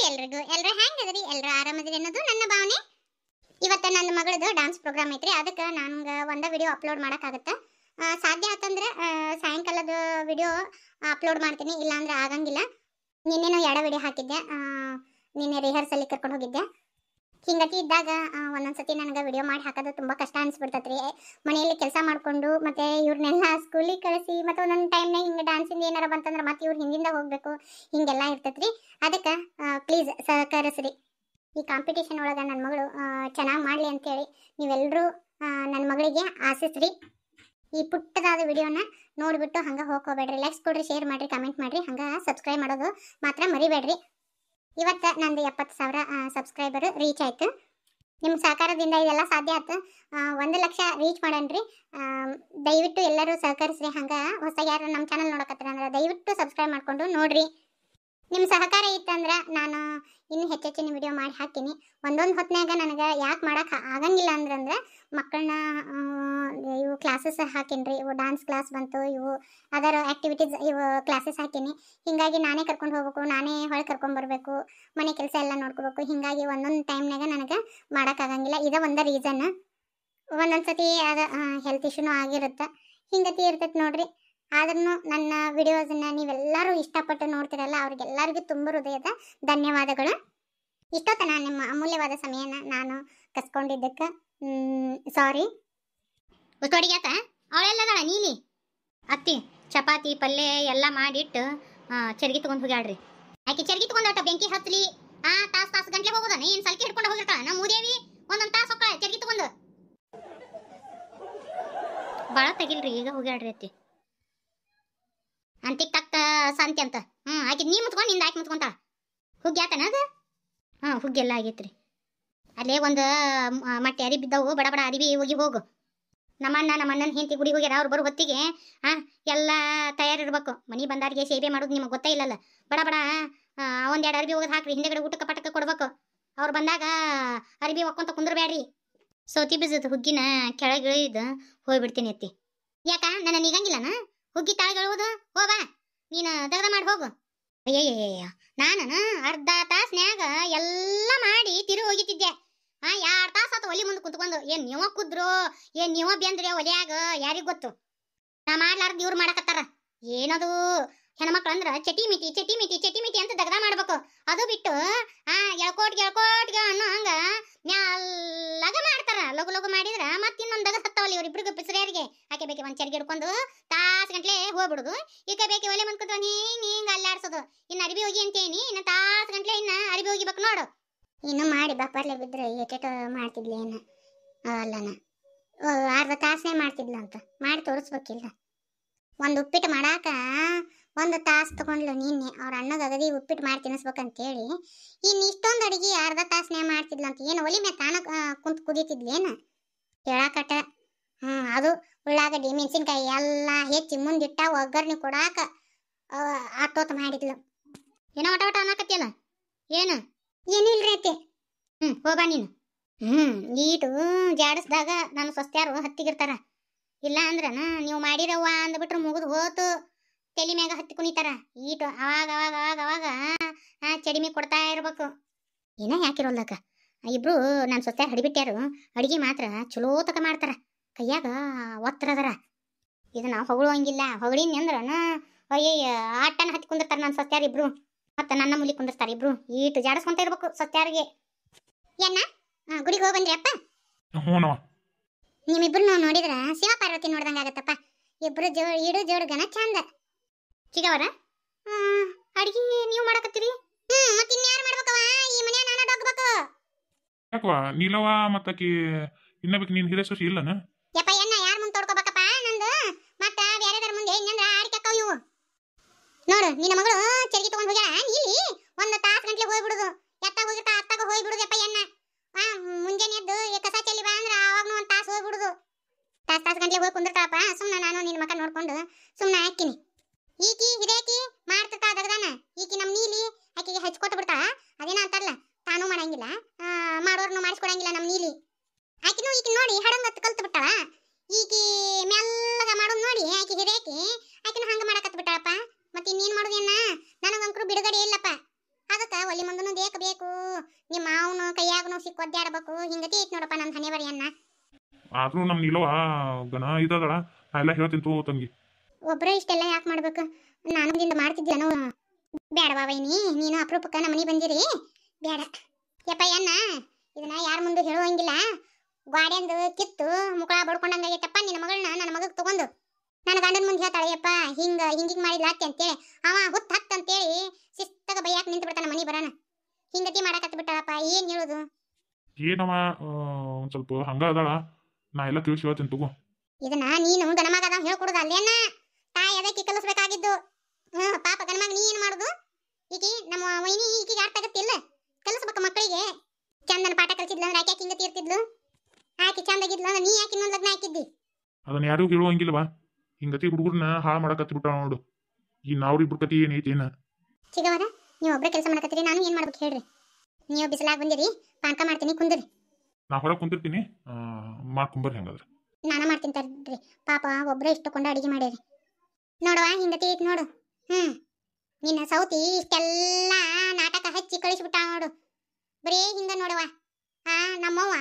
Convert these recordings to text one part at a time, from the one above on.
ಎಲ್ರಿಗೂ ಎಲ್ಲರೂ ಹೆಂಗದ್ರಿ ಎಲ್ಲರೂ ಆರಾಮದ್ರಿ ಅನ್ನೋದು ನನ್ನ ಭಾವನೆ. ಇವತ್ತು ನನ್ನ ಮಗಳದು ಡ್ಯಾನ್ಸ್ ಪ್ರೋಗ್ರಾಮ್ ಐತ್ರಿ. ಅದಕ್ಕೆ ನಂಗೆ ಒಂದ ವಿಡಿಯೋ ಅಪ್ಲೋಡ್ ಮಾಡೋಕ್ಕಾಗತ್ತೆ. ಸಾಧ್ಯ ಆತಂದ್ರೆ ಸಾಯಂಕಾಲದ ವಿಡಿಯೋ ಅಪ್ಲೋಡ್ ಮಾಡ್ತೀನಿ, ಇಲ್ಲಾಂದ್ರೆ ಆಗಂಗಿಲ್ಲ. ನಿನ್ನೆನೂ ಎರಡು ವಿಡಿಯೋ ಹಾಕಿದ್ದೆ. ನಿನ್ನೆ ರಿಹರ್ಸಲಿಗೆ ಕರ್ಕೊಂಡು ಹೋಗಿದ್ದೆ. ಹಿಂಗತಿ ಇದ್ದಾಗ ಒಂದೊಂದ್ಸತಿ ನನಗೆ ವಿಡಿಯೋ ಮಾಡಿ ಹಾಕೋದು ತುಂಬ ಕಷ್ಟ ಅನಿಸ್ಬಿಡ್ತೈತ್ರಿ. ಮನೆಯಲ್ಲಿ ಕೆಲಸ ಮಾಡಿಕೊಂಡು ಮತ್ತೆ ಇವ್ರನ್ನೆಲ್ಲ ಸ್ಕೂಲಿಗೆ ಕಳಿಸಿ ಮತ್ತೆ ಒಂದೊಂದು ಟೈಮ್ನಾಗ ಹಿಂಗೆ ಡ್ಯಾನ್ಸಿಂದ ಏನಾರ ಬಂತಂದ್ರೆ ಮತ್ತೆ ಇವ್ರು ಹಿಂದಿಂದ ಹೋಗಬೇಕು, ಹಿಂಗೆಲ್ಲ ಇರ್ತೈತ್ರಿ. ಅದಕ್ಕೆ ಪ್ಲೀಸ್ ಸಹಕರಿಸ್ರಿ. ಈ ಕಾಂಪಿಟೇಷನ್ ಒಳಗೆ ನನ್ನ ಮಗಳು ಚೆನ್ನಾಗಿ ಮಾಡಲಿ ಅಂತೇಳಿ ನೀವೆಲ್ಲರೂ ನನ್ನ ಮಗಳಿಗೆ ಆಶಿಸ್ರಿ. ಈ ಪುಟ್ಟದಾದ ವಿಡಿಯೋನ ನೋಡಿಬಿಟ್ಟು ಹಂಗೆ ಹೋಗ್ಕೋಬೇಡ್ರಿ. ಲೈಕ್ಸ್ ಕೊಡ್ರಿ, ಶೇರ್ ಮಾಡಿರಿ, ಕಮೆಂಟ್ ಮಾಡಿರಿ, ಹಂಗೆ ಸಬ್ಸ್ಕ್ರೈಬ್ ಮಾಡೋದು ಮಾತ್ರ ಮರಿಬೇಡ್ರಿ. ಇವತ್ತು ನಂದು 70,000 ಸಬ್ಸ್ಕ್ರೈಬರ್ ರೀಚ್ ಆಯ್ತು. ನಿಮ್ಮ ಸಹಕಾರದಿಂದ ಇದೆಲ್ಲ ಸಾಧ್ಯ ಆಯ್ತು. 1 ಲಕ್ಷ ರೀಚ್ ಮಾಡಣ್ರಿ. ದಯವಿಟ್ಟು ಎಲ್ಲರೂ ಸಹಕರಿಸ್ರಿ. ಹಂಗೆ ಹೊಸ ಯಾರು ನಮ್ಮ ಚಾನಲ್ ನೋಡಕತ್ತರ ಅಂದ್ರೆ ದಯವಿಟ್ಟು ಸಬ್ಸ್ಕ್ರೈಬ್ ಮಾಡಿಕೊಂಡು ನೋಡ್ರಿ. ನಿಮ್ಮ ಸಹಕಾರ ಇತ್ತಂದ್ರೆ ನಾನು ಇನ್ನೂ ಹೆಚ್ಚೆಚ್ಚಿನ ವಿಡಿಯೋ ಮಾಡಿ ಹಾಕ್ತೀನಿ. ಒಂದೊಂದು ಹೊತ್ತಿನಾಗ ನನಗೆ ಯಾಕೆ ಮಾಡೋಕೆ ಆಗಂಗಿಲ್ಲ ಅಂದ್ರೆ ಮಕ್ಕಳನ್ನ ಇವು ಕ್ಲಾಸಸ್ ಹಾಕೀನಿ. ಇವು ಡ್ಯಾನ್ಸ್ ಕ್ಲಾಸ್ ಬಂತು, ಇವು ಅದರ್ ಆ್ಯಕ್ಟಿವಿಟೀಸ್ ಇವು ಕ್ಲಾಸಸ್ ಹಾಕೀನಿ. ಹೀಗಾಗಿ ನಾನೇ ಕರ್ಕೊಂಡು ಹೋಗ್ಬೇಕು, ನಾನೇ ಹೊಳೆ ಕರ್ಕೊಂಡ್ಬರ್ಬೇಕು, ಮನೆ ಕೆಲಸ ಎಲ್ಲ ನೋಡ್ಕೋಬೇಕು. ಹೀಗಾಗಿ ಒಂದೊಂದು ಟೈಮ್ನಾಗ ನನಗೆ ಮಾಡೋಕ್ಕಾಗಂಗಿಲ್ಲ. ಇದೇ ಒಂದು ರೀಸನ್. ಒಂದೊಂದು ಸತಿ ಅದು ಹೆಲ್ತ್ ಇಶ್ಯೂನೂ ಆಗಿರುತ್ತೆ. ಹಿಂಗತಿ ಇರ್ತೈತೆ ನೋಡ್ರಿ. ಆದ್ರೂ ನನ್ನ ವಿಡಿಯೋಸನ್ನ ನೀವೆಲ್ಲರೂ ಇಷ್ಟಪಟ್ಟು ನೋಡ್ತಿರಲ್ಲ, ಅವ್ರಿಗೆಲ್ಲರಿಗೂ ತುಂಬ ಹೃದಯದ ಧನ್ಯವಾದಗಳು. ಇಷ್ಟೊತ್ತನ ನಿಮ್ಮ ಅಮೂಲ್ಯವಾದ ಸಮಯನ ನಾನು ಕಸ್ಕೊಂಡಿದ್ದಕ್ಕೆ ಸಾರಿ. ಅಡಿಗ್ಯಾಕ ಅವಳೆಲ್ಲದಾಳ ನೀಲಿ ಅತ್ತಿ ಚಪಾತಿ ಪಲ್ಯ ಎಲ್ಲ ಮಾಡಿಟ್ಟು ಚರ್ಗಿ ತಗೊಂಡು ಹೋಗ್ಯಾಳ್ರಿ. ಆಕೆ ಚರ್ಗಿ ತಗೊಂಡಾಟ ಬೆಂಕಿ ಹತ್ತಲಿ ತಾಸು ಗಂಟ್ಲೆ ಹೋಗೋದಾನ ಏನು ಸಲ್ಕಿ ಹಿಡ್ಕೊಂಡು ಹೋಗಿರ್ತಾಳ. ನಮ್ಮ ಮೂದೇವಿ ಒಂದೊಂದು ತಾಸು ಹೊಕ್ಕಳ ಚರ್ಗಿ ತಗೊಂಡು. ಭಾಳ ತೆಗಿಲ್ರಿ, ಈಗ ಹೋಗ್ಯಾಳ್ರಿ ಅತ್ತಿ ಅಂತಿಕ್ ತಕ್ಕ ಸಂತಿ ಅಂತ. ಆಕೆ ನೀ ಮುತ್ಕೊಂಡು ನಿಂದ ಆಕೆ ಮುತ್ಕೊಂತಾಳ. ಹುಗ್ಗ್ಯಾತನ ಅದು? ಹುಗ್ಗೆಲ್ಲ ಆಗೈತ್ರಿ. ಅಲ್ಲೇ ಒಂದು ಮಟ್ಟೆ ಅರಿ ಬಿದ್ದವು, ಬಡ ಬಡ ಅರಿವಿ ಹೋಗಿ ಹೋಗು. ನಮ್ಮಣ್ಣನ ಹೆಂಡತಿ ಗುಡಿಗೆ ಹೋಗ್ಯಾರ. ಅವ್ರು ಬರೋ ಹೊತ್ತಿಗೆ ಎಲ್ಲ ತಯಾರಿರ್ಬೇಕು. ಮನೆ ಬಂದಾರಿಗೆ ಸೇವೆ ಮಾಡೋದು ನಿಮಗೆ ಗೊತ್ತೇ ಇಲ್ಲಲ್ಲ. ಬಡ ಬಡ ಒಂದೆರಡು ಅರಿವಿ ಹೋಗೋದು ಹಾಕ್ರಿ. ಹಿಂದೆಗಡೆ ಊಟಕ್ಕೆ ಪಟಕ್ಕೆ ಕೊಡ್ಬೇಕು. ಅವ್ರು ಬಂದಾಗ ಅರಿವಿ ಒಕ್ಕೊಂತ ಕುಂದ್ರಬೇಡ್ರಿ. ಸೌತಿ ಬೀಜದ ಹುಗ್ಗಿನ ಕೆಳಗಿಳಿದು ಹೋಗ್ಬಿಡ್ತೀನಿ ಅತ್ತಿ. ಯಾಕ ನನ್ನ ನೀಗಂಗಿಲ್ಲನ ಹುಗ್ಗಿ ತಾಳ್ಗಳುವುದು? ಹೋಬಾ ನೀನು ದಗದ ಮಾಡಿ ಹೋಗು. ಅಯ್ಯಯ್ಯಯ್ಯ, ನಾನು ಅರ್ಧ ತಾಸ್ನ್ಯಾಗ ಎಲ್ಲ ಮಾಡಿ ತಿರು ಹೋಗಿತಿದ್ದೆ. 2 ತಾಸು ಆತ ಒಲಿ ಮುಂದೆ ಕುತ್ಕೊಂಡು. ಏನ್ ನೀವ ಕುದ್ರು ಏನ್ ನೀವ ಬೆಂದ್ರಿ ಒಲಿಯಾಗ ಯಾರಿಗ್ ಗೊತ್ತು. ನಾ ಮಾಡ್ಲಾರ್ದು ಇವ್ರು ಮಾಡಕತ್ತಾರ. ಏನದು ಹೆಣ್ಮಕ್ಳು ಅಂದ್ರ ಚಟಿ ಮಿಟಿ ಅಂತ ದಗದ ಮಾಡ್ಬೇಕು. ಅದು ಬಿಟ್ಟು ಎಳ್ಕೋಟ್ಗೆ ಅನ್ನೋ ಹಂಗ ಮ್ಯಾಲಾಗ ಮಾಡ್ತಾರ. ಲಗು ಮಾಡಿದ್ರ ಮತ್ತೆ ಇನ್ನೊಂದು ದಗದ ಹತ್ತವಲ್ಲ ಇವ್ರಿಬ್ರಿಗೂ ಪಿಸರಿಯಾರಿಗೆ. ಆಕೆ ಬೇಕೆ ಒಂದ್ ಚರ್ಗಿ ಹಿಡ್ಕೊಂಡು ತಾಸು ಗಂಟ್ಲೆ ಹೋಗ್ಬಿಡುದು. ಈಕೆ ಬೇಕೆ ಒಲೆ ಮುಂದ್ ಕುತ್ಕೊಂಡು ಹಿಂಗ ಅಲ್ಲಾಡ್ಸೋದು. ಇನ್ನು ಅರಿಬಿ ಹೋಗಿ ಅಂತೇನಿ, ಇನ್ನು ತಾಸು ಗಂಟ್ಲೆ ಇನ್ನ ಅರಿಬಿ ಹೋಗಿಬೇಕು ನೋಡು. ಇನ್ನು ಮಾಡಿ ಬಪ್ಪರ್ಲೆ ಬಿದ್ರೆ ಎಷ್ಟೆಟೋ ಮಾಡ್ತಿದ್ಲಿ ಏನು ಅಲ್ಲನ. ಅರ್ಧ ತಾಸೇ ಮಾಡ್ತಿದ್ಲ ಅಂತ ಮಾಡಿ ತೋರಿಸ್ಬೇಕಿಲ್ಲ. ಒಂದು ಉಪ್ಪಿಟ್ಟು ಮಾಡಾಕ 1 ತಾಸು ತಗೊಂಡ್ಲು ನಿನ್ನೆ. ಅವ್ರ ಅಣ್ಣಗ ಅಗದಿ ಉಪ್ಪಿಟ್ಟು ಮಾಡಿ ತಿನ್ನಿಸ್ಬೇಕಂತೇಳಿ. ಇನ್ನು ಇಷ್ಟೊಂದು ಅಡಿಗೆ ಅರ್ಧ ತಾಸನೇ ಮಾಡ್ತಿದ್ಲ ಅಂತ. ಏನು ಒಲಿ ಮೇಲೆ ತಾನ ಕುಂತು ಕುದೀತಿದ್ಲೇನು ಹೇಳಾಕಟ. ಅದು ಉಳ್ಳಾಗಡ್ಡಿ ಮೆಣಸಿನ್ಕಾಯಿ ಎಲ್ಲ ಹೆಚ್ಚಿ ಮುಂದಿಟ್ಟ ಒಗ್ಗರ್ಣಿ ಕೊಡಾಕ ಆಟೋತ್ ಮಾಡಿದ್ಲು. ಏನೋ ಒಟ ಅನ್ನಕತ್ತಿಯಲ್ಲ ಏನು? ಏನಿಲ್ರಿ ಅತ್ತೆ. ಹೋಗ್ಬಾ ನೀನು. ಈಟು ಜಾಡಿಸ್ದಾಗ ನಾನು ಸ್ವಸ್ತ್ಯಾರು ಹತ್ತಿಗಿರ್ತಾರ. ಇಲ್ಲ ಅಂದ್ರನ ನೀವು ಮಾಡಿರವ್ವ ಅಂದ್ಬಿಟ್ರೆ ಮುಗಿದು ಹೋತು. ತಲೆ ಮ್ಯಾಗ ಹತ್ತಿ ಕುಣಿತಾರ. ಈಟು ಅವಾಗ ಚಡಿಮಿ ಕೊಡ್ತಾ ಇರ್ಬೇಕು. ಏನ ಯಾಕಿರೋಲ್ಲಕ ಇಬ್ರು ನಾನು ಸ್ವಸ್ತ್ಯಾರು ಹಡಿಬಿಟ್ಟ್ಯಾರು. ಅಡಿಗೆ ಮಾತ್ರ ಚಲೋ ತಕ ಮಾಡ್ತಾರ. ಕೈಯಾಗ ಒತ್ತರದರ. ಇದನ್ನ ಹೊಗಳುವಂಗಿಲ್ಲ. ಹೊಗಳಿನಿ ಅಂದ್ರನ ಅಯ್ಯಯ್ಯ ಆಟನ ಹತ್ತಿ ಕುಂದಿರ್ತಾರ ನನ್ನ ಸ್ವಸ್ತ್ಯಾರು ಇಬ್ರು. ಮತ್ತೆ ನನ್ನ ಮುಲಿ ಕುಂದಿರ್ತಾರ ಇಬ್ರು. ಈಟು ಜಾಡಿಸ್ಕೊಂತ ಇರ್ಬೇಕು ಸ್ವಸ್ತ್ಯಾರಿಗೆ. ಏನ ಗುಡಿಗೆ ಹೋಗಿ ಬಂದ್ರಿ ಅಪ್ಪ? ನಿಮ್ಮಿಬ್ರು ನೋಡಿದ್ರ ಶಿವ ಪಾರ್ವತಿ ನೋಡ್ದಂಗ ಆಗತ್ತಪ್ಪ. ಇಬ್ರು ಜೋಡು ಗನ ಚಂದ. ಚಿಗವರ ಅಡಿಗೆ ನೀವು ಮಾಡಕತ್ತೀರಿ? ಮತ್ತೆ ಇನ್ಯಾರು ಮಾಡ್ಬೇಕವ ಈ ಮನೆ? ನಾನ ಡೊಗ್ಬೇಕು. ಯಾಕವಾ ನೀಲವ ಮತ್ತಕಿ ಇನ್ನಬೇಕು ನೀನ್ ಹಿರೇ ಸೊಸಿ ಇಲ್ಲನ? ಯಪ್ಪ ಎನ್ನ ಯಾರ ಮುಂದೆ ತೋಡ್ಕೋಬೇಕಪ್ಪ ನಂದು? ಮತ್ತ ಬೇರೆದರ ಮುಂದೆ ಇನ್ನಂದ್ರ ಆಡಿಕಕ್ಕವ ಇವು. ನೋಡು ನಿನ್ನ ಮಗಳು ಚರ್ಗಿ ತಗೊಂಡ್ ಹೋಗ್ಯಾಳ. ಇಲ್ಲಿ 1 ತಾಸು ಗಂಟ್ಲೆ ಹೋಗ್ಬಿಡುದು. ಎತ್ತಾಗ ಹೋಗಿರ್ತಾ ಅತ್ತಾಗ ಹೋಗ್ಬಿಡುದಪ್ಪ ಎನ್ನ. ಮುಂಜಾನೆ ಎದ್ದು ಕಸ ಚೆಲ್ಲಿ ಬಾ ಅಂದ್ರ ಅವಾಗ್ನು 1 ತಾಸು ಹೋಗ್ಬಿಡುದು. ತಾಸು ಗಂಟ್ಲೆ ಹೋಗಿ ಕುಂದಿರ್ತಾಳಪ್ಪ. ಸುಮ್ಮನೆ ನಾನು ನಿನ್ನ ಮಕ್ಕ ನೋಡ್ಕೊಂಡು ಸುಮ್ಮನೆ ಹಾಕಿನಿ. ಈಕಿ ಹಿರೇಕಿ ಮಾಡ್ತಿರ್ತಾ ದಗದಾನ. ಈಕಿ ನಮ್ಮ ನೀಲಿ ಆಕಿಗೆ ಹಚ್ಕೊಟ್ಟು ಬಿಡ್ತಾಳ. ಅದೇನ ಅಂತಾರಲ್ಲ, ತಾನು ಮಾಡಂಗಿಲ್ಲ ಮಾಡೋರ್ನು ಮಾಡಿಸ್ಕೊಡಂಗಿಲ್ಲ ನಮ್ಮ ನೀಲಿ. ಆಕಿನೂ ಈಕಿ ನೋಡಿ ಹಡಂಗತ್ತು ಕಲ್ತು ಬಿಟ್ಟಾಳ. ಈಕಿ ಮೆಲ್ಲಗ ಮಾಡೋದು ನೋಡಿ ಆಕಿ ಹಿರೇಕಿ ಆಕಿನೂ ಹಂಗ ಮಾಡಕತ್ ಬಿಟ್ಟಾಳಪ್ಪ. ಮತ್ತೆ ಇನ್ನೇನ್ ಮಾಡೋದೇನ? ನನಗಂಕರು ಬಿಡುಗಡೆ ಇಲ್ಲಪ್ಪ. ಅದಕ್ಕೆ ಒಲಿ ಮುಂದನು ಬೇಕು ನಿಮ್ಮ ಮಾವನು ಕೈಯಾಗನು ಸಿಕ್ಕ ಒದ್ದಾಡಬೇಕು ಹಿಂಗತಿ ಐತಿ ನೋಡಪ್ಪ ನನ್ನ ಹಣೆ ಬರಿ ಅನ್ನ. ಆದ್ರೂ ನಮ್ ನೀಲವ ಗಣ ಇದದಳ, ನಾ ಎಲ್ಲ ಹೇಳ್ತೀನಿ ತಗೋ ತಂಗಿ. ಒಬ್ಬರೇ ಇಷ್ಟೆಲ್ಲ ಯಾಕೆ ಮಾಡ್ಬೇಕು? ನಾನು ದಿಂದ ಮಾಡ್ತಿದ್ದೇನೋ. ಬೇಡವಾ ವೈನಿ, ನೀನು ಅಪರೂಪಕ್ಕೆ ನಮ್ಮ ಮನೆ ಬಂದಿರಿ. ಬೇಡ ಯಪ್ಪ ಅನ್ನ, ಇದನ್ನ ಯಾರ ಮುಂದೆ ಹೇಳುವಂಗಿಲ್ಲ. ಗಾಡಿಯಂದು ಕಿತ್ತು ಮುಖ ಬಡ್ಕೊಂಡಂಗಾಗೈತಪ್ಪ ನಿನ್ನ ಮಗಳನ್ನ ನನ್ನ ಮಗಗೆ ತಗೊಂಡು. ನನ್ನ ಗಂಡನ ಮುಂದೆ ಹೇಳ್ತಾಳೆ ಯಪ್ಪ ಹಿಂಗಿಂಗ್ ಮಾಡಿದ್ಲ ಅತ್ತೆ ಅಂತೇಳಿ. ಅವ ಹತ್ತು ಅಂತೇಳಿ ಶಿಸ್ತಾಗ ಬೈಯಾಕ ನಿಂತು ಬಿಡ್ತಾನ ಮನಿ ಬರೋಣ. ಹಿಂಗತಿ ಮಾಡಕತ್ತ ಬಿಟ್ಟಾಳಪ್ಪ, ಏನ್ ಹೇಳುದು? ಏನವ ಒಂದ್ ಸ್ವಲ್ಪ ಹಂಗ ಅದಾಳ, ನಾ ಎಲ್ಲ ತಿಳಿಸಿ ಹೇಳ್ತೀನಿ ತಗೋ. ಇದನ್ನ ನೀನು ಗಣಮಗದ ಹೇಳ್ಕೊಡುದು ಅಲ್ಲೇನ? ತಾಯಿ ಅದಕ್ಕೆ ಕಲಿಸ್ಬೇಕಾಗಿದ್ದು. ಪಾಪ ಗಣಮಗ ನೀ ಏನ್ ಮಾಡುದು? ಈಕಿ ನಮ್ಮ ವೈನಿ ಈಕಿಗೆ ಅರ್ಥ ಆಗತ್ತಿಲ್ಲ. ಕಲಿಸ್ಬೇಕು ಮಕ್ಕಳಿಗೆ. ಚಂದನ ಪಾಠ ಕಲಿಸಿದ್ಲ ಅಂದ್ರೆ ಆಕೆ ಹಿಂಗತಿ ಇರ್ತಿದ್ಲು. ಆಕಿ ಚಂದಾಗಿದ್ಲ ಅಂದ್ರೆ ನೀ ಯಾಕೆ ಇನ್ನೊಂದು ಲಗ್ನ ಹಾಕಿದ್ದಿ? ಅದನ್ನ ಯಾರಿಗೂ ಹೇಳುವಂಗಿಲ್ವಾ? ಹಿಂಗತಿ ಹುಡುಗರನ್ನ ಹಾಳು ಮಾಡಕತ್ತಿ ಬಿಟ್ಟ ನೋಡು. ಈ ನಾವ್ರಿಬ್ರು ಕತಿ ಏನೈತಿ ಏನ? ಚಿಗವರ ನೀವು ಒಬ್ಬರೇ ಕೆಲಸ ಮಾಡಕತ್ತೀರಿ, ನಾನು ಏನ್ ಮಾಡ್ಬೇಕು ಹೇಳ್ರಿ? ನೀವು ಬಿಸಿಲಾಗ ಬಂದಿರಿ, ಪಾನಕ ಮಾಡ್ತೀನಿ ಕುಂದ್ರಿ. ನಾ ಹೊರಗೆ ಕುಂತಿರ್ತೀನಿ, ಮಾಡ್ಕೊಂಬರ್ರಿ ಹಂಗಾದ್ರೆ. ನಾನ ಮಾಡ್ತೀನಿ ತರ್ರಿ. ಪಾಪ ಒಬ್ಬರೇ ಇಷ್ಟುಕೊಂಡು ಅಡಿಗೆ ಮಾಡ್ಯಾರಿ. ನೋಡುವ ಹಿಂಗತಿ ಐತಿ ನೋಡು. ನಿನ್ನ ಸೌತಿ ಇಷ್ಟೆಲ್ಲ ನಾಟಕ ಹಚ್ಚಿ ಕಳಿಸ್ಬಿಟ್ಟ ನೋಡು. ಬರೀ ಹಿಂಗ ನೋಡುವ. ನಮ್ಮವ್ವ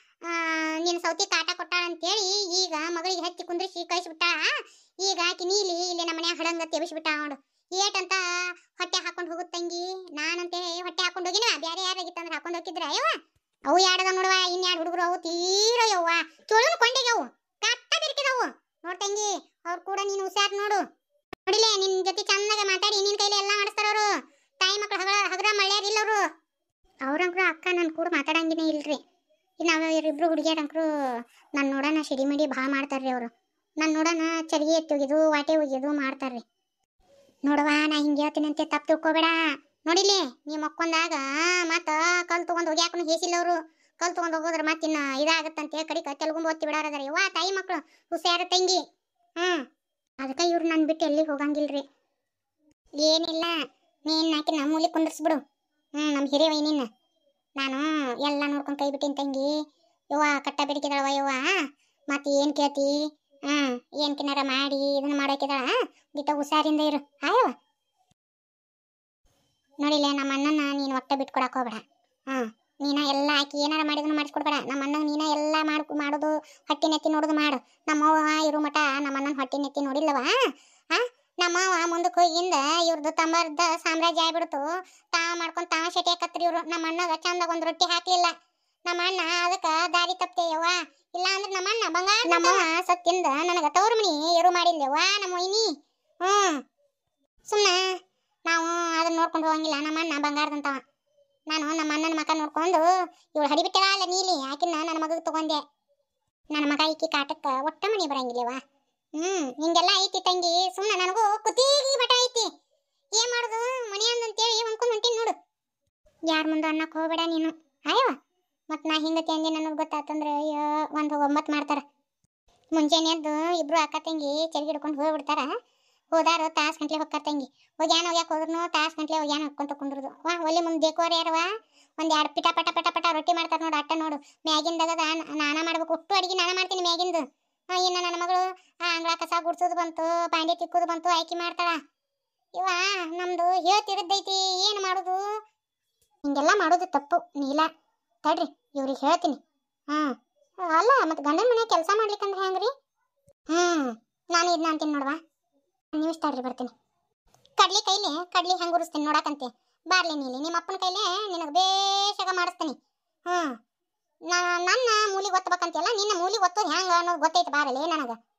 ನಿನ್ನ ಸೌತಿ ಕಾಟ ಕೊಟ್ಟಾಳ ಅಂತೇಳಿ ಈಗ ಮಗಳಿಗೆ ಹಚ್ಚಿ ಕುಂದ್ರಿಸಿ ಕಳಿಸ್ಬಿಟ್ಟಾಳ. ಈಗ ಆಕಿ ನೀಲಿ ಇಲ್ಲಿ ನಮ್ಮ ಮನ್ಯಾಗ ಹಡಂಗ ತೆಬಿಸ್ಬಿಟ್ಟ ನೋಡು. ಏಟಂತ ಹೊಟ್ಟೆ ಹಾಕೊಂಡು ಹೋಗುತ್ತ ತಂಗಿ. ನಾನಂತೇಳಿ ಹೊಟ್ಟೆ ಹಾಕೊಂಡು ಹೋಗಿನ, ಬೇರೆ ಯಾರಾಗಿತ್ತಂದ್ರೆ ಹಾಕೊಂಡು ಹೋಗಿದ್ರ ಅಯ್ಯವ. ಅವು ಯಾಡದ ನೋಡುವ, ಇನ್ಯಾರು ಹುಡುಗರು ಅವು ತೀರೋ ಯವ್ವ ಚೋಳನು ಕೊಂಡಿಗೆವು ಕಟ್ಟ ಬಿರ್ಕಿದವು ನೋಡ್ ತಂಗಿ. ಅವ್ರು ಕೂಡ ನೀನು ಹುಷಾರ್ ನೋಡು. ನೋಡಿಲೆ ನಿನ್ ಜೊತೆ ಚಂದಾಗ ಮಾತಾಡಿ ನಿನ್ ಕೈಲಿ ಎಲ್ಲ ಮಾಡಿಸ್ತಾರ ಅವರು. ತಾಯಿ ಮಕ್ಳು ಹಗರ ಮಳ್ಳ್ಯಾರಿಲ್ಲ ಅವರು. ಅವ್ರಂಕ್ರು ಅಕ್ಕ ನನ್ನ ಕೂಡ ಮಾತಾಡಂಗಿನೇ ಇಲ್ರಿ. ನಾವು ಇವರಿಬ್ರು ಹುಡುಗಿಯರಂಕ್ರು ನನ್ನ ನೋಡೋಣ ಸಿಡಿಮಿಡಿ ಭಾಳ ಮಾಡ್ತಾರ್ರಿ ಅವರು. ನನ್ನ ನೋಡೋಣ ಚರಿಗೆ ಎತ್ತಿ ಹೋಗಿದ್ದು ವಾಟೆ ಹೋಗಿದ್ದು ಮಾಡ್ತಾರ್ರಿ. ನೋಡುವ ನಾ ಹಿಂಗೆ ಹೇಳ್ತೀನಿ ಅಂತ ತಪ್ಪು ತಿಳ್ಕೊಬೇಡ. ನೋಡಿಲಿ ನೀ ಮಕ್ಕೊಂದಾಗ ಮತ್ತ ಕಲ್ ತಗೊಂಡ್ ಹೋಗ್ಯಾಕನು ಹೇಸಿಲ್ಲ ಅವರು. ಕಲ್ ತಗೊಂಡ್ ಹೋಗೋದ್ರ ಮತ್ತಿನ್ನ ಇದಾಗತ್ತಂತೆ ಕಡಿಕ ತೆಲುಗುಂಬ ಒತ್ತಿ ಬಿಡಾರದಾರ. ವಾ ತಾಯಿ ಮಕ್ಳು ಹುಷಾರ ತಂಗಿ. ಅದಕ್ಕೆ ಇವ್ರು ನನ್ನ ಬಿಟ್ಟು ಎಲ್ಲಿಗೆ ಹೋಗಂಗಿಲ್ರಿ. ಏನಿಲ್ಲ, ನೀನ್ ಹಾಕಿ ನಮ್ಮ ಮೂಲಿ ಕುಂದರ್ಸ್ಬಿಡು. ನಮ್ಮ ಹಿರಿಯ ವೈನಿನ್ನ ನಾನು ಎಲ್ಲ ನೋಡ್ಕೊಂಡು ಕೈ ಬಿಟ್ಟಿನ ತಂಗಿ. ಯವ್ವ ಕಟ್ಟ ಬೆಡಕಿದಾಳವ ಯವ್ವ. ಮತ್ತೆ ಏನ್ ಕೇಳ್ತಿ? ಏನ್ ಕಿನಾರ ಮಾಡಿ ಇದನ್ನ ಮಾಡೋಕಿದಾಳ. ಬಿಟ್ಟ ಹುಷಾರಿಂದ ಇರು ಆಯವ್ವ. ನೋಡಿಲ್ಲ ನಮ್ಮ ಅಣ್ಣನ ನೀನು ಒಟ್ಟ ಬಿಟ್ಕೊಡಕ್ ಹೋಗ್ಬೇಡ. ನೀನ ಎಲ್ಲ ಹಾಕಿ ಏನಾರ ಮಾಡಿದನು ಮಾಡಿಸ್ಕೊಡ್ಬೇಡ. ನಮ್ಮ ಅಣ್ಣಗೆ ನೀನ ಎಲ್ಲ ಮಾಡೋದು ಹೊಟ್ಟೆ ನೆತ್ತಿ ನೋಡೋದು ಮಾಡು. ನಮ್ಮವ್ವ ಇರು ಮಠ ನಮ್ಮ ಅಣ್ಣನ ಹೊಟ್ಟೆ ನೆತ್ತಿ ನೋಡಿಲ್ಲವ. ನಮ್ಮವ್ವ ಮುಂದಕ್ಕೆ ಹೋಗಿಂದ ಇವ್ರದ್ದು ತಮ್ಮರ್ದ ಸಾಮ್ರಾಜ್ಯ ಆಗ್ಬಿಡ್ತು. ಮಾಡ್ಕೊಂಡು ಶೆಟಿ ಹಾಕತ್ರಿ ಇವ್ರು. ನಮ್ಮ ಅಣ್ಣಗ ಚಂದಾಗ ಒಂದು ರೊಟ್ಟಿ ಹಾಕ್ಲಿಲ್ಲ. ನಮ್ಮ ಅಣ್ಣ ಅದಕ್ಕೆ ದಾರಿ ತಪ್ತೇಯವ್ವ. ಇಲ್ಲ ಅಂದ್ರೆ ನಮ್ಮ ಅಣ್ಣ ಬಂಗಾರ. ನಮ್ಮವ್ವ ಸತ್ತಿಂದ ನನಗೆ ತವ್ರ ಮನಿ ಎರು ಮಾಡಿಲ್ಲೇವ್ವ ನಮ್ಮ ವೈನಿ. ಸುಮ್ಮನೆ ನಾವು ಅದನ್ನ ನೋಡ್ಕೊಂಡು ಹೋಗಂಗಿಲ್ಲ. ನಮ್ಮ ಅಣ್ಣ ಬಂಗಾರದಂತವ. ನಾನು ನಮ್ಮ ಅಣ್ಣನ ಮಕ ನೋಡ್ಕೊಂಡು ಇವಳು ಹಡಿಬಿಟ್ಟಲ್ಲ ಅಲ್ಲ ನೀಲಿ ಆಕಿನ ನನ್ನ ಮಗಗೆ ತಗೊಂಡೆ. ನನ್ನ ಮಗ ಈಕಿ ಕಾಟಕ್ಕೆ ಒಟ್ಟ ಮನಿ ಬರಂಗಿಲ್ಲವ. ಹಿಂಗೆಲ್ಲ ಐತಿ ತಂಗಿ. ಸುಮ್ಮನೆ ನನಗೂ ಕುತ್ತಿಗೆ ಬಟ ಐತಿ. ಏನ್ ಮಾಡುದು ಮನಿ ಅಂದಂತೇಳಿ ಹೊಂದ್ಕೊಂಡು ಹೊಂಟಿನಿ ನೋಡು. ಯಾರ ಮುಂದೆ ಅನ್ನಕ್ಕೆ ಹೋಗ್ಬೇಡ ನೀನು ಆಯವ. ಮತ್ತು ನಾ ಹಿಂಗತಿ ಅಂದಿ ನನಗೆ ಗೊತ್ತಾತಂದ್ರೆ ಒಂದು 9 ಮಾಡ್ತಾರ. ಮುಂಜಾನೆ ಎದ್ದು ಇಬ್ರು ಅಕ್ಕ ತಂಗಿ ಚರಿಗೆ ಹಿಡ್ಕೊಂಡು ಹೋಗ್ಬಿಡ್ತಾರ. ಹೋದಾರ ತಾಸು ಗಂಟ್ಲೆ ಹೊಕ್ಕಾರ ತಂಗಿ. ಹೋಗ್ಯಾಕ ಹೋದ್ರೂ ತಾಸು ಗಂಟ್ಲೆ ಹೋಗ್ಯಾನ ಹೊಕ್ಕೊಂತ ಕುಂದ್ರದು. ಒಲೆ ಮುಂದೆ ದೇಕೋರ್ ಯಾರವ ಒಂದು 2 ಪಿಟ ಪಟ ಪಟ ಪಟ ರೊಟ್ಟಿ ಮಾಡ್ತಾರೆ ನೋಡು. ಅಟ್ಟ ನೋಡು ಮ್ಯಾಗಿಂದಾಗದ ನಾನ ಮಾಡ್ಬೇಕು. ಒಟ್ಟು ಅಡಿಗೆ ನಾನ ಮಾಡ್ತೀನಿ ಮ್ಯಾಗಿಂದು. ಇನ್ನು ನನ್ನ ಮಗಳು ಅಂಗಳ ಕಸ ಗುಡ್ಸೋದು ಬಂತು, ಪಾಂಡೆ ತಿಕ್ಕೋದು ಬಂತು, ಆಯ್ಕೆ ಮಾಡ್ತಾಳ. ಇವ ನಮ್ದು ಹೇಳ್ತಿರದ್ದೈತಿ. ಏನು ಮಾಡೋದು? ಹಿಂಗೆಲ್ಲ ಮಾಡೋದು ತಪ್ಪು ನೀಲ. ತಡ್ರಿ ಇವ್ರಿಗೆ ಹೇಳ್ತೀನಿ. ಅಲ್ಲ ಮತ್ತೆ ಗಂಡನ ಮನೆ ಕೆಲಸ ಮಾಡ್ಲಿಕ್ಕಂದ್ರೆ ಹೆಂಗ್ರಿ? ನಾನು ಇದನ್ನ ಅಂತೀನಿ ನೋಡುವ. ನಿಮಿಷ ತಡ್ರಿ ಬರ್ತೀನಿ. ಕಡ್ಲಿ ಕೈಲಿ ಕಡ್ಲಿ ಹೆಂಗೆ ಉರಿಸ್ತೀನಿ ನೋಡಕಂತೆ. ಬಾರ್ಲಿ ನೀಲಿ ನಿಮ್ಮ ಅಪ್ಪನ ಕೈಲೇ ನಿನಗೆ ಬೇಷಾಗ ಮಾಡಿಸ್ತೀನಿ. ನನ್ನ ಮೂಲಿಗೆ ಒತ್ತಬೇಕಂತೆಲ್ಲ ನಿನ್ನ ಮೂಲಿಗೆ ಒತ್ತೋದು ಹೆಂಗೆ ಅನ್ನೋದು ಗೊತ್ತೈತೆ ಬಾರಲಿ ನನಗೆ.